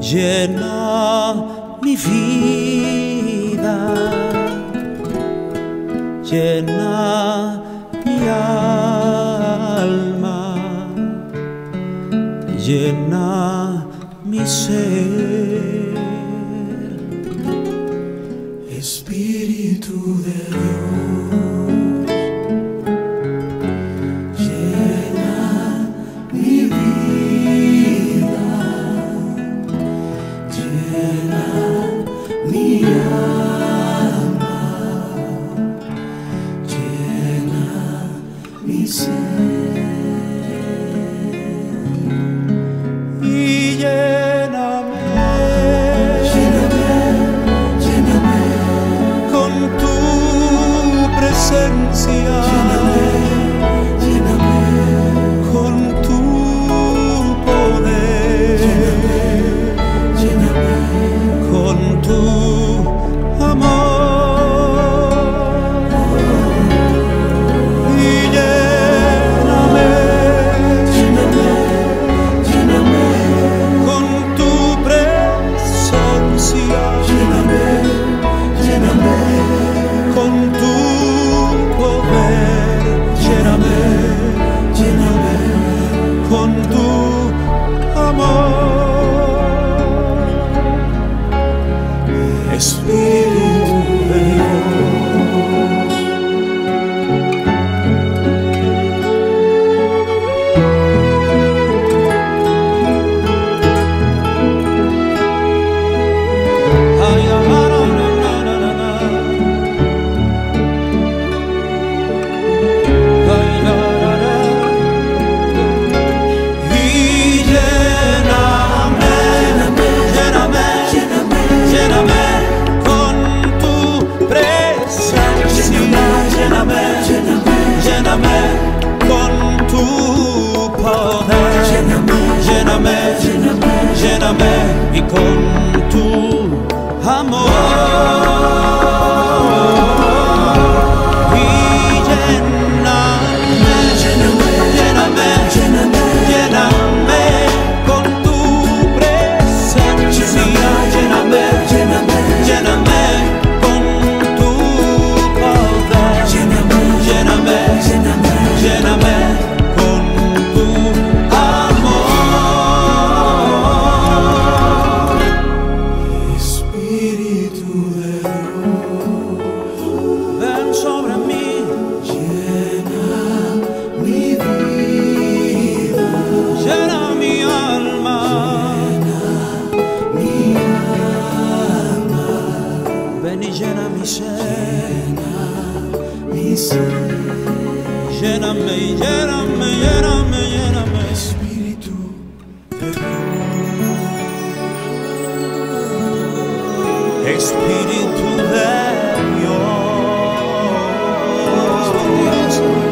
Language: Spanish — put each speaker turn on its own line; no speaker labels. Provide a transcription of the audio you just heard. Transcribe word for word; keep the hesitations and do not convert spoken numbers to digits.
llena mi vida, llena mi alma, llena mi ser.
Espíritu de Dios, llena mi vida, llena mi alma, llena mi ser.
Y lléname,
lléname,
con tu presencia,
lléname,
con tu poder,
lléname,
con tu amor. Y lléname,
lléname, lléname,
con tu presencia,
lléname, lléname,
con tu poder, lléname,
lléname,
con tu amor. Espíritu de Dios, ay, ah, na, na, na, na, na, na. Ay, na, na, na. Y lléname, lléname, lléname con tu presencia, lléname, lléname con tu poder, lléname, lléname y con tu amor. Y lléname, lléname, lléname con tu presencia, lléname, lléname con tu poder, lléname, lléname con tu amor.
Espíritu de Dios,
Ven sobre mí,
llena mi vida,
llena mi alma,
mi alma,
ven y llena mi ser,
mi ser.
lléname, lléname, lléname, lléname.
Espíritu de
Espíritu de Dios,